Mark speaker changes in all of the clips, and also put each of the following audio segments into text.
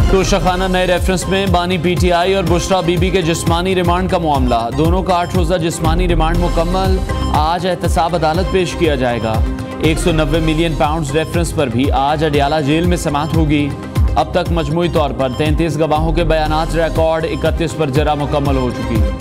Speaker 1: तोशाखाना नए रेफरेंस में बानी PTI और बुशरा बीबी के जिस्मानी रिमांड का मामला। दोनों का 8 रोज़ा जिस्मानी रिमांड मुकम्मल। आज एहतसाब अदालत पेश किया जाएगा। 190 मिलियन पाउंड रेफरेंस पर भी आज अडियाला जेल में समाअत होगी। अब तक मजमूई तौर पर 33 गवाहों के बयानात रिकॉर्ड, 31 पर जरा मुकम्मल हो चुकी है।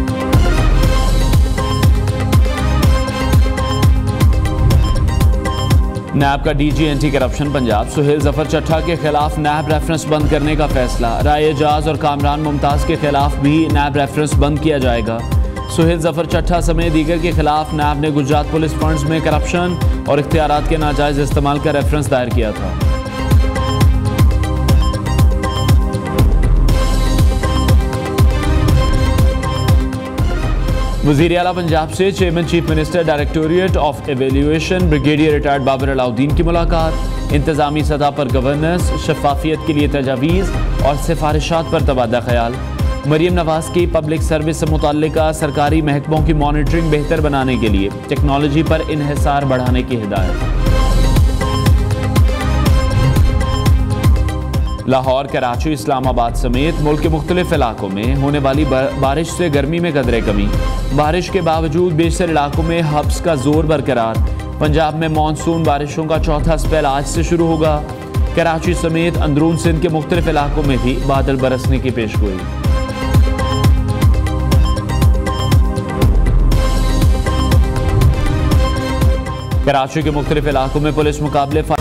Speaker 1: नैब का DG anti corruption Punjab Suhail Zafar Chattha के खिलाफ नैब रेफरेंस बंद करने का फैसला। राय एजाज और कामरान मुमताज़ के खिलाफ भी नैब रेफरेंस बंद किया जाएगा। सुहेल जफर चट्टा समेत दीगर के खिलाफ नैब ने गुजरात पुलिस फंड्स में करप्शन और इख्तियारात के नाजायज इस्तेमाल का रेफरेंस दायर किया था। वज़ीर आला पंजाब से chairman chief minister directorate of evaluation brigadier retired Babar Alauddin की मुलाकात। इंतजामी सतह पर गवर्नेंस, शफाफियत के लिए तजावीज़ और सिफारिशात पर तबादला ख्याल। मरीम नवाज की पब्लिक सर्विस से मुताल्लिका सरकारी महकमों की मॉनिटरिंग बेहतर बनाने के लिए टेक्नोलॉजी पर इन्हिसार बढ़ाने की हिदायत। लाहौर, कराची, इस्लामाबाद समेत मुल्क के मुख्तलिफ इलाकों में होने वाली बारिश से गर्मी में कदरे कमी। बारिश के बावजूद बेशतर इलाकों में हब्स का जोर बरकरार। पंजाब में मानसून बारिशों का चौथा स्पेल आज से शुरू होगा। कराची समेत अंदरून सिंध के मुख्तलिफ इलाकों में भी बादल बरसने की पेशगोई। कराची के मुख्तलिफ इलाकों में पुलिस मुकाबले